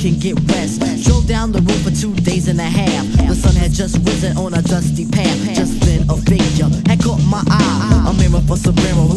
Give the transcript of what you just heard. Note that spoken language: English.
can get rest. Drove down the road for 2 days and a half. The sun had just risen on a dusty path. Just then a figure had caught my eye. A mirror for some mirror